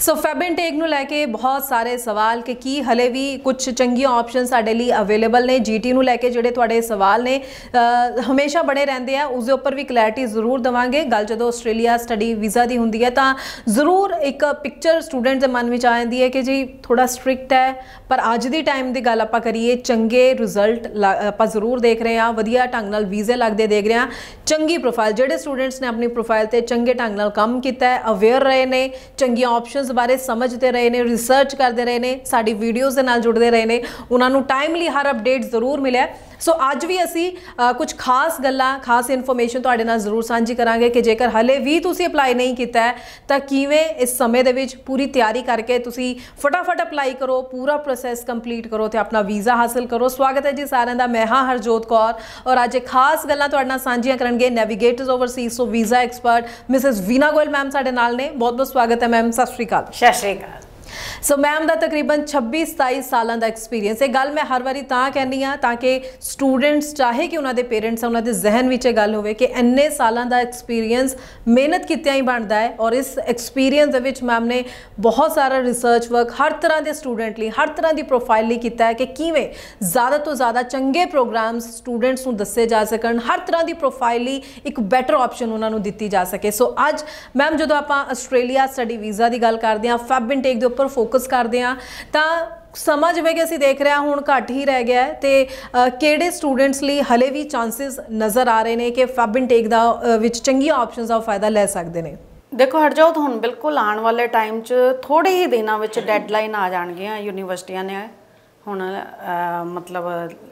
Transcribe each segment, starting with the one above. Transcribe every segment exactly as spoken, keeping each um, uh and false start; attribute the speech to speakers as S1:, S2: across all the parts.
S1: सो fab intake नूं लैके बहुत सारे सवाल कि की हले भी कुछ चंगियां ऑप्शन साडे लई अवेलेबल ने। जीटी नूं लैके जिहड़े तुहाडे सवाल ने हमेशा बने रहंदे आ, उसदे उपर भी क्लैरिटी जरूर देवांगे। गल जदों आस्ट्रेलिया स्टडी वीज़ा दी हुंदी है तां जरूर एक पिक्चर स्टूडेंट दे मन विच आ जांदी है कि जी थोड़ा स्ट्रिक्ट है, पर अज दी टाइम दी गल आपां करिए चंगे रिजल्ट आपां जरूर देख रहे हैं, वधिया ढंग नाल वीज़े लगदे देख रहे हैं। चंगी प्रोफाइल जिहड़े स्टूडेंट्स ने अपनी प्रोफाइल ते चंगे ढंग नाल काम कीता है, अवेयर रहे ने, चंगियां ऑप्शनस बारे समझते रहे ने, रिसर्च करते रहे ने, साडी वीडियोज़ दे नाल जुड़ते रहे ने, उन्होंने टाइमली हर अपडेट जरूर मिले। सो अज भी असी आ, कुछ खास गल्लां खास इन्फॉर्मेशन तुहाडे नाल जरूर साझी करांगे कि जेकर हले भी तुसी अप्लाई नहीं कीता है तां किवें इस समय दे विच पूरी तैयारी करके तुसी फटाफट अप्लाई करो, पूरा प्रोसैस कंप्लीट करो ते अपना वीज़ा हासिल करो। स्वागत है जी सारिਆਂ ਦਾ। मैं हाँ हरजोत कौर और अज खास गल्लां तुहाडे नाल साझीआं करनगे नेविगेटर्स ओवरसीज सो visa expert Mrs Veena Goyal ma'am साडे नाल ने। बहुत बहुत स्वागत है मैम, सत श्री अकाल।
S2: सत श्री अकाल।
S1: सो मैम का तकरीबन छब्बी सताई सालों का एक्सपीरियंस है। गल मैं हर बारी तां कहनी हाँ ताकि स्टूडेंट्स चाहे कि उन्होंने पेरेंट्स उन्होंने जहन में गल हो कि इन्ने सालों का एक्सपीरियंस मेहनत कित्या ही बनता है और इस एक्सपीरियंस विच मैम ने बहुत सारा रिसर्च वर्क हर तरह के स्टूडेंट लिए हर तरह की प्रोफाइल लिए किया है कि किवें ज़्यादा तो ज़्यादा चंगे प्रोग्राम्स स्टूडेंट्स को दसे जा सकन, हर तरह की प्रोफाइल लिए एक बैटर ऑप्शन उन्होंने दी जा सके। सो अज मैम जो आप आस्ट्रेलिया स्टडी वीज़ा की गल करते हैं, फैब इनटेक के उपर फोकस करते हैं तो समा जिवें कि असीं देख रहे हैं हुण घट ही रह गया है तो किहड़े स्टूडेंट्स लिए हले भी चांसिस नज़र आ रहे हैं कि फैब इनटेक दा विच चंगियां ऑप्शनस का फायदा ले सकते हैं?
S2: देखो हरजोत, हुण बिल्कुल आने वाले टाइम च थोड़े ही दिनों में डेडलाइन आ जाणगियां यूनीवर्सिटियां ने हुण मतलब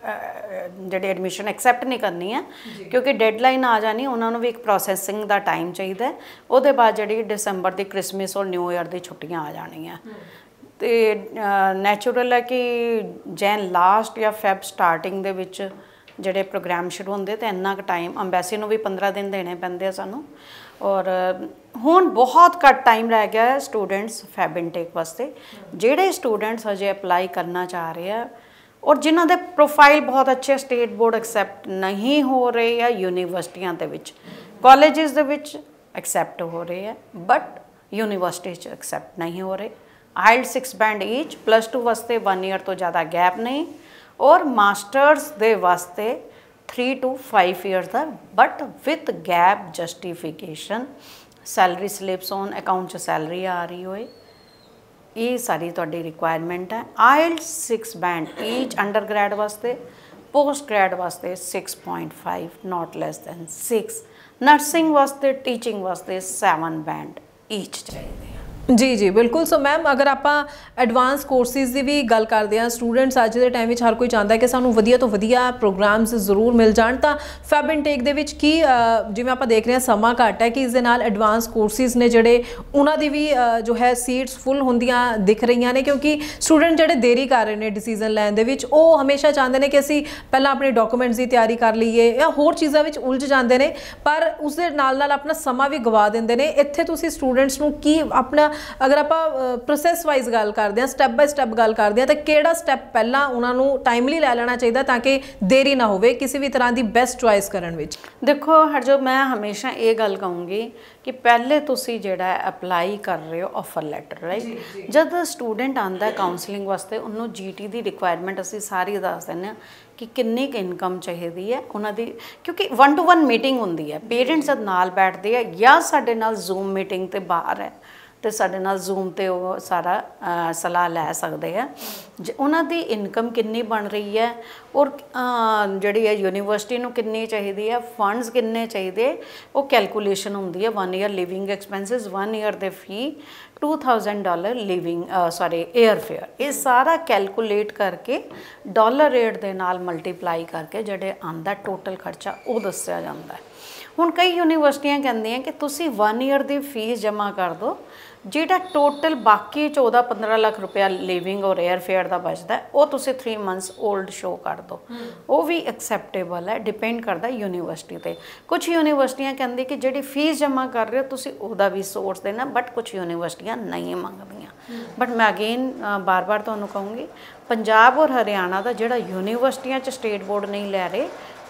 S2: जिहड़ी एडमिशन एक्सैप्ट नहीं करनी है क्योंकि डेडलाइन आ जानी, उन्होंने भी एक प्रोसैसिंग का टाइम चाहिए। उहदे बाद जिहड़ी दिसंबर की क्रिसमस और न्यू ईयर की छुट्टियां आ जाणियां तो नैचुरल है कि जैन लास्ट या फैब स्टार्टिंग दे विच जिहड़े प्रोग्राम शुरू होंदे तो इन्ना टाइम अंबैसी नूं भी पंद्रह दिन देने पैंदे सानूं और हुण बहुत घट टाइम रह गया है स्टूडेंट्स फैब इनटेक वास्ते। जिहड़े स्टूडेंट्स हजे अपलाई करना चाह रहे हैं और जिन्हां दे प्रोफाइल बहुत अच्छे स्टेट बोर्ड एक्सैप्ट नहीं हो रहे या यूनीवर्सिटियां दे विच कॉलेजिस दे विच एक्सैप्ट हो रहे हैं बट यूनीवर्सिटी च एक्सैप्ट नहीं हो रहे। IELTS six band each, plus two वास्ते वन ईयर तो ज़्यादा गैप नहीं और मास्टर्स दे वास्ते थ्री टू फाइव ईयर्स का but with gap justification, salary slips on account च सैलरी आ रही होए, ये सारी तुहाडी रिक्वायरमेंट है। IELTS six band each under grad वास्ते, पोस्ट ग्रैड वास्ते six point five not less than six, nursing वास्ते टीचिंग वास्ते सैवन बैंड ईच चाहिए।
S1: जी जी बिल्कुल। सो मैम अगर आप एडवांस कोर्सिस की भी गल करते हैं, स्टूडेंट्स अज के टाइम हर कोई चाहता है कि सानू वधिया तो वधिया प्रोग्राम्स जरूर मिल जान, तो फैब इनटेक दे विच की जिवें आप देख रहे हैं समा घट है कि इस दे नाल एडवांस कोर्सिस ने जिहड़े उन्हां दी भी जो है सीट्स फुल होंदियां दिख रही ने क्योंकि स्टूडेंट जिहड़े देरी कर रहे हैं डिसीजन लैन दे विच, वो हमेशा चाहते हैं कि असीं पहलां अपने डॉक्यूमेंट्स की तैयारी कर लीए या होर चीज़ां विच उलझ जाते हैं पर उस दे नाल नाल अपना समा भी गवा देंदे ने। इत्थे तुसीं स्टूडेंट्स नूं की अपना अगर आप प्रोसैस वाइज गल करते हैं, स्टैप बाय स्टैप गल करते हैं तो किहड़ा स्टैप पहला उन्होंने टाइमली लै लेना चाहिए ताकि देरी ना हो किसी भी तरह की बेस्ट चॉइस करन विच? देखो
S2: हरजो, मैं हमेशा ये गल कहूँगी कि पहले तुसी जिहड़ा अप्लाई कर रहे हो ऑफर लैटर राइट, जब स्टूडेंट आता है काउंसलिंग वास्ते उन्होंने जी टी की रिक्वायरमेंट असी सारी दस दें कि किन्नी इनकम चाहिए है उन्होंने, क्योंकि वन टू वन मीटिंग होंदी है, पेरेंट्स जब नाल बैठते हैं या साडे नाल जूम मीटिंग ते बाहर है तो साडे नाल जूम ते वो सारा सलाह लै सकते हैं उन्हां दी इनकम किन्नी बन रही है और जिहड़ी है यूनीवर्सिटी नूं किन्नी चाहिए है, फंड्स किन्ने चाहिए, वो कैलकुलेशन होंदी है। One year living expenses, one year दे fee two thousand dollar living sorry air fare, ये सारा कैलकुलेट करके डॉलर रेट दे नाल मल्टीप्लाई करके जिहड़े आंदा टोटल खर्चा वो दस्सिया जांदा है। हुण कई यूनीवर्सिटियां कहंदियां कि तुसी वन ईयर की फीस जमा कर दो, जिहड़ा टोटल बाकी चौदह पंद्रह लाख रुपया लिविंग और एयर फेयर का बचता है वो तुसी थ्री मंथ्स ओल्ड शो कर दो, वो भी एक्सैप्टेबल है, डिपेंड करता यूनीवर्सिटी पर। कुछ यूनीवर्सिटियां कहंदी कि जिहड़ी फीस जमा कर रहे हो तुसी उहदा भी सोर्स देना, बट कुछ यूनीवर्सिटियां नहीं मंगदियां। बट मैं अगेन बार बार तुहानूं कहूँगी पंजाब और हरियाणा का जिहड़ा यूनीवर्सिटियां च स्टेट बोर्ड नहीं लै रहे,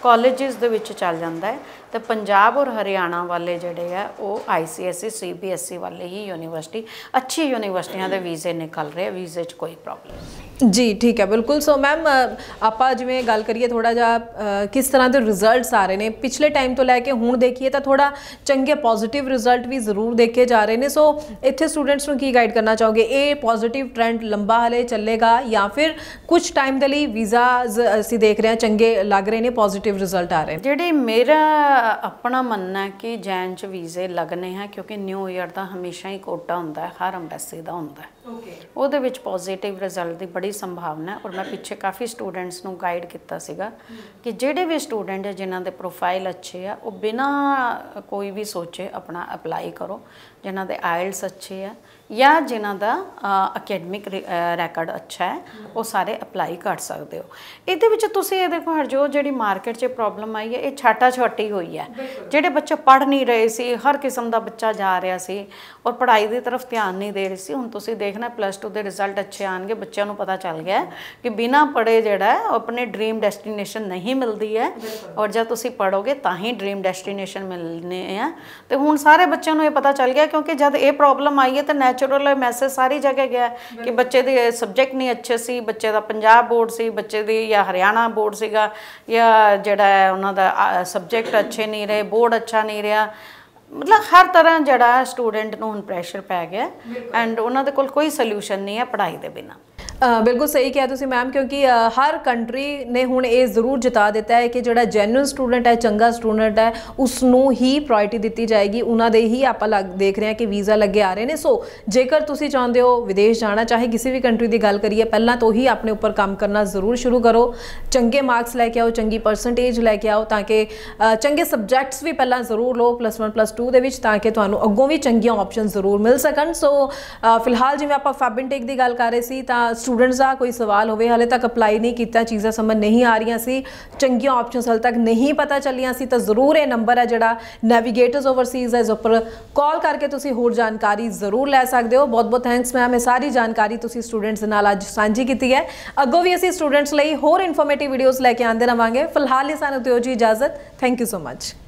S2: ਕਾਲਜਿਸ ਦੇ ਵਿੱਚ ਚੱਲ ਜਾਂਦਾ ਹੈ। ਤੇ ਪੰਜਾਬ ਔਰ ਹਰਿਆਣਾ ਵਾਲੇ ਜਿਹੜੇ ਆ ਉਹ I C S E C B S E ਵਾਲੇ ਹੀ ਯੂਨੀਵਰਸਿਟੀ ਅੱਛੀ ਯੂਨੀਵਰਸਿਟੀਆਂ ਦੇ ਵੀਜ਼ੇ ਨਿਕਲ ਰਹੇ, ਵੀਜ਼ੇ 'ਚ ਕੋਈ ਪ੍ਰੋਬਲਮ ਨਹੀਂ
S1: ਜੀ। ਠੀਕ ਹੈ, ਬਿਲਕੁਲ। ਸੋ ਮੈਮ ਆਪਾਂ ਜਿਵੇਂ ਗੱਲ ਕਰੀਏ ਥੋੜਾ ਜਿਹਾ ਕਿਸ ਤਰ੍ਹਾਂ ਦੇ ਰਿਜ਼ਲਟਸ ਆ ਰਹੇ ਨੇ ਪਿਛਲੇ ਟਾਈਮ ਤੋਂ ਲੈ ਕੇ ਹੁਣ ਦੇਖੀਏ ਤਾਂ ਥੋੜਾ ਚੰਗੇ ਪੋਜ਼ਿਟਿਵ ਰਿਜ਼ਲਟ ਵੀ ਜ਼ਰੂਰ ਦੇਖੇ ਜਾ ਰਹੇ ਨੇ। ਸੋ ਇੱਥੇ ਸਟੂਡੈਂਟਸ ਨੂੰ ਕੀ ਗਾਈਡ ਕਰਨਾ ਚਾਹੋਗੇ? ਇਹ ਪੋਜ਼ਿਟਿਵ ਟ੍ਰੈਂਡ ਲੰਬਾ ਹਲੇ ਚੱਲੇਗਾ ਜਾਂ ਫਿਰ ਕੁਝ ਟਾਈਮ ਦੇ ਲਈ ਵੀਜ਼ਾਜ਼ ਅਸੀਂ ਦੇਖ ਰਹੇ ਹਾਂ ਚੰਗੇ ਲੱਗ ਰਹੇ ਨੇ, ਪੋਜ਼ਿਟਿਵ ਰਿਜ਼ਲਟ ਆ ਰਹੇ ਨੇ?
S2: ਜਿਹੜੇ ਮੇਰਾ ਆਪਣਾ ਮੰਨਣਾ ਹੈ ਕਿ ਜੈਨ 'ਚ ਵੀਜ਼ੇ ਲੱਗਣੇ ਹੈ ਕਿਉਂਕਿ ਨਿਊ ਈਅਰ ਦਾ ਹਮੇਸ਼ਾ ਹੀ ਕੋਟਾ ਹੁੰਦਾ ਹੈ, ਹਰ ਅੰਬੈਸੀ ਦਾ ਹੁੰਦਾ ਹੈ। ਉਹਦੇ ਵਿੱਚ ਪੋਜ਼ਿਟਿਵ ਰਿਜ਼ਲਟ ਦੀ ਬੜੀ ਸੰਭਾਵਨਾ ਹੈ। ਔਰ ਮੈਂ ਪਿੱਛੇ ਕਾਫੀ ਸਟੂਡੈਂਟਸ ਨੂੰ ਗਾਈਡ ਕੀਤਾ ਸੀਗਾ ਕਿ ਜਿਹੜੇ ਵੀ ਸਟੂਡੈਂਟ ਹੈ ਜਿਨ੍ਹਾਂ ਦੇ ਪ੍ਰੋਫਾਈਲ ਅੱਛੇ ਆ ਉਹ ਬਿਨਾਂ ਕੋਈ ਵੀ ਸੋਚੇ ਆਪਣਾ ਅਪਲਾਈ ਕਰੋ, ਜਿਨ੍ਹਾਂ ਦੇ ਆਇਲਸ ਅੱਛੇ ਆ ਜਾਂ ਜਿਨ੍ਹਾਂ ਦਾ ਅਕੈਡਮਿਕ ਰੈਕਡ ਅੱਛਾ ਹੈ ਉਹ ਸਾਰੇ ਅਪਲਾਈ ਕਰ ਸਕਦੇ ਹੋ। ਇਹਦੇ ਵਿੱਚ ਤੁਸੀਂ ਇਹ ਦੇਖੋ ਹਰਜੋਤ, ਜਿਹੜੀ ਮਾਰਕੀਟ 'ਚ ਪ੍ਰੋਬਲਮ ਆਈ ਹੈ ਇਹ ਛਾਟਾ ਛਾਟੀ ਹੋਈ ਹੈ। ਜਿਹੜੇ ਬੱਚੇ ਪੜ੍ਹ ਨਹੀਂ ਰਹੇ ਸੀ, ਹਰ ਕਿਸਮ ਦਾ ਬੱਚਾ ਜਾ ਰਿਹਾ ਸੀ ਔਰ ਪੜ੍ਹਾਈ ਦੀ ਤਰਫ ਧਿਆਨ ਨਹੀਂ ਦੇ ਰਹੀ ਸੀ। ਹੁਣ ਤੁਸੀਂ ਦੇਖਣਾ ਪਲੱਸ ਟੂ ਦੇ ਰਿਜ਼ਲਟ ਅੱਛੇ ਆਉਣਗੇ, ਬੱਚਿਆਂ ਨੂੰ ਪਤਾ ਚੱਲ ਗਿਆ ਕਿ ਬਿਨਾਂ ਪੜ੍ਹੇ ਜਿਹੜਾ ਹੈ ਆਪਣੇ ਡ੍ਰੀਮ ਡੈਸਟੀਨੇਸ਼ਨ ਨਹੀਂ ਮਿਲਦੀ ਹੈ ਔਰ ਜਦ ਤੁਸੀਂ ਪੜ੍ਹੋਗੇ ਤਾਂ ਹੀ ਡ੍ਰੀਮ ਡੈਸਟੀਨੇਸ਼ਨ ਮਿਲਣੇ ਆ। ਤੇ ਹੁਣ ਸਾਰੇ ਬੱਚਿਆਂ ਨੂੰ ਇਹ ਪਤਾ ਚੱਲ ਗਿਆ ਕਿਉਂਕਿ ਜਦ ਇਹ ਪ੍ਰੋਬਲਮ ਆਈ ਹੈ ਤਾਂ ਨੈਚੁਰਲ ਮੈਸੇਜ ਸਾਰੀ ਜਗ੍ਹਾ ਗਿਆ ਕਿ ਬੱਚੇ ਦੇ ਸਬਜੈਕਟ ਨਹੀਂ ਅੱਛੇ ਸੀ, ਬੱਚੇ ਦਾ ਪੰਜਾਬ ਬੋਰਡ ਸੀ, ਬੱਚੇ ਦੀ ਜਾਂ ਹਰਿਆਣਾ ਬੋਰਡ ਸੀਗਾ, ਜਾਂ ਜਿਹੜਾ ਹੈ ਉਹਨਾਂ ਦਾ ਸਬਜੈਕਟ ਅੱਛੇ ਨਹੀਂ ਰਹੇ, ਬੋਰਡ ਅੱਛਾ ਨਹੀਂ ਰਿਹਾ। ਮਤਲਬ ਹਰ ਤਰ੍ਹਾਂ ਜਿਹੜਾ ਸਟੂਡੈਂਟ ਨੂੰ ਹੁਣ ਪ੍ਰੈਸ਼ਰ ਪੈ ਗਿਆ ਐਂਡ ਉਹਨਾਂ ਦੇ ਕੋਲ ਕੋਈ ਸੋਲੂਸ਼ਨ ਨਹੀਂ ਹੈ ਪੜ੍ਹਾਈ ਦੇ ਬਿਨਾਂ।
S1: ਬਿਲਕੁਲ ਸਹੀ ਕਿਹਾ ਤੁਸੀਂ ਮੈਮ, ਕਿਉਂਕਿ ਹਰ ਕੰਟਰੀ ਨੇ ਹੁਣ ਇਹ ਜ਼ਰੂਰ ਜਿਤਾ ਦਿੱਤਾ ਹੈ ਕਿ ਜਿਹੜਾ ਜੈਨੂਇਨ ਸਟੂਡੈਂਟ ਹੈ, ਚੰਗਾ ਸਟੂਡੈਂਟ ਹੈ, ਉਸ ਨੂੰ ਹੀ ਪ੍ਰਾਇੋਰਟੀ ਦਿੱਤੀ ਜਾਏਗੀ, ਉਹਨਾਂ ਦੇ ਹੀ ਆਪਾਂ ਲੱਗ ਦੇਖ ਰਹੇ ਹਾਂ ਕਿ ਵੀਜ਼ਾ ਲੱਗੇ ਆ ਰਹੇ ਨੇ। ਸੋ ਜੇਕਰ ਤੁਸੀਂ ਚਾਹੁੰਦੇ ਹੋ ਵਿਦੇਸ਼ ਜਾਣਾ, ਚਾਹੇ ਕਿਸੇ ਵੀ ਕੰਟਰੀ ਦੀ ਗੱਲ ਕਰੀਏ, ਪਹਿਲਾਂ ਤੋਂ ਹੀ ਆਪਣੇ ਉੱਪਰ ਕੰਮ ਕਰਨਾ ਜ਼ਰੂਰ ਸ਼ੁਰੂ ਕਰੋ। ਚੰਗੇ ਮਾਰਕਸ ਲੈ ਕੇ ਆਓ, ਚੰਗੀ ਪਰਸੈਂਟੇਜ ਲੈ ਕੇ ਆਓ ਤਾਂ ਕਿ ਚੰਗੇ ਸਬਜੈਕਟਸ ਵੀ ਪਹਿਲਾਂ ਜ਼ਰੂਰ ਲਓ ਪਲੱਸ ਵਨ ਪਲੱਸ ਟੂ ਦੇ ਵਿੱਚ, ਤਾਂ ਕਿ ਤੁਹਾਨੂੰ ਅੱਗੋਂ ਵੀ ਚੰਗੀਆਂ ਆਪਸ਼ਨ ਜ਼ਰੂਰ ਮਿਲ ਸਕਣ। ਸੋ ਫਿਲਹਾਲ ਜਿਵੇਂ ਆਪਾਂ ਫੈਬ ਇਨਟੇਕ ਦੀ ਗੱਲ ਕਰ ਰਹੇ ਸੀ ਤਾਂ ਸਟੂਡੈਂਟਸ ਦਾ ਕੋਈ ਸਵਾਲ ਹੋਵੇ, ਹਾਲੇ ਤੱਕ ਅਪਲਾਈ ਨਹੀਂ ਕੀਤਾ, ਚੀਜ਼ਾਂ ਸਮਝ ਨਹੀਂ ਆ ਰਹੀਆਂ ਸੀ, ਚੰਗੀਆਂ ਆਪਸ਼ਨਸ ਹਾਲੇ ਤੱਕ ਨਹੀਂ ਪਤਾ ਚੱਲੀਆਂ ਸੀ, ਤਾਂ ਜ਼ਰੂਰ ਇਹ ਨੰਬਰ ਹੈ ਜਿਹੜਾ ਨੈਵੀਗੇਟਰਸ ਓਵਰਸੀਜ਼ ਹੈ, ਇਸ ਉੱਪਰ ਕਾਲ ਕਰਕੇ ਤੁਸੀਂ ਹੋਰ ਜਾਣਕਾਰੀ ਜ਼ਰੂਰ ਲੈ ਸਕਦੇ ਹੋ। ਬਹੁਤ ਬਹੁਤ ਥੈਂਕਸ ਮੈਮ, ਇਹ ਸਾਰੀ ਜਾਣਕਾਰੀ ਤੁਸੀਂ ਸਟੂਡੈਂਟਸ ਦੇ ਨਾਲ ਅੱਜ ਸਾਂਝੀ ਕੀਤੀ ਹੈ। ਅੱਗੋਂ ਵੀ ਅਸੀਂ ਸਟੂਡੈਂਟਸ ਲਈ ਹੋਰ ਇਨਫੋਰਮੇਟਿਵ ਵੀਡੀਓਜ਼ ਲੈ ਕੇ ਆਉਂਦੇ ਰਹਾਂਗੇ। ਫਿਲਹਾਲ ਲਈ ਸਾਨੂੰ ਦਿਓ ਜੀ ਇਜਾਜ਼ਤ। Thank you so much.